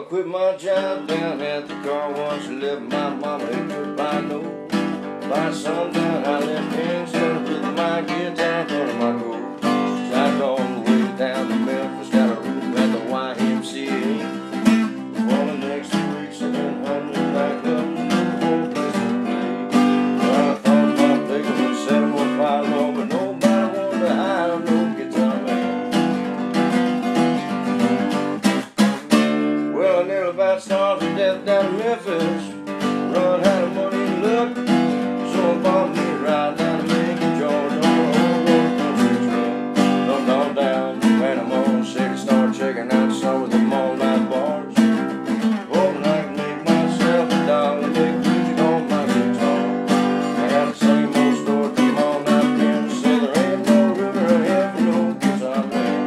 quit my job down at the car wash and left my mama a goodbye note. By sundown I left Kingston with my guitar in front of my coat. Drive all the way down to Memphis, got a room at the YMCA. For the next 2 weeks and then hunting back up to the whole place to play. Well, I thought my bigger would set him on fire, Lord, but nobody wanted to hire no guitar man. Well, I nearly about starved to death down in Memphis. Run out of money and luck, so I bought me a ride down to Macon, Georgia, on a road country truck. Dumped on down to Panama, said to start checking out some of them all-night bars. Hoping I can make myself a dollar and make music on my guitar. I got the same old story from all night pen, say there ain't no river ahead for no guitar man.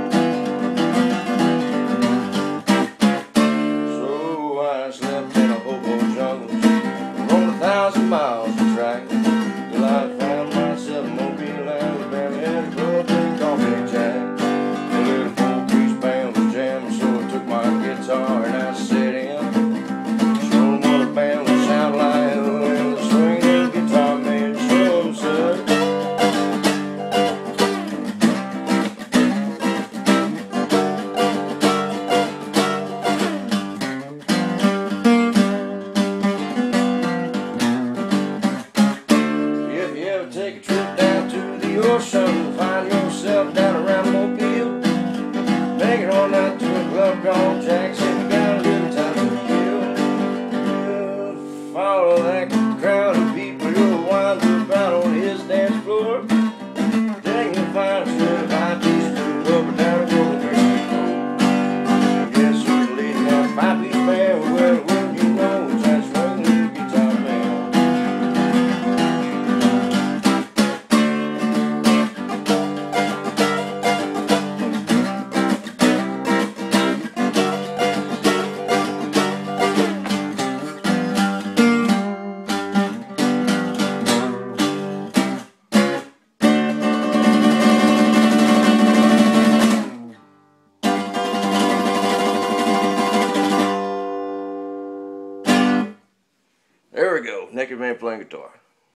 So I slept in a hobo jungle, roamed 1,000 miles of track, till I found myself in Mobile, Alabama, at a club named Coffee Jack. A little 4-piece band was jamming, so I took my guitar and I set in. Showed 'em what a band would sound like, when the swinging guitar man showed 'em, son. If you ever take a trip down to the ocean, find yourself down around Mobile, make it on out to a club called Jackson, you got a little time to kill. Follow that crowd of people you'll wind up out on his dance floor.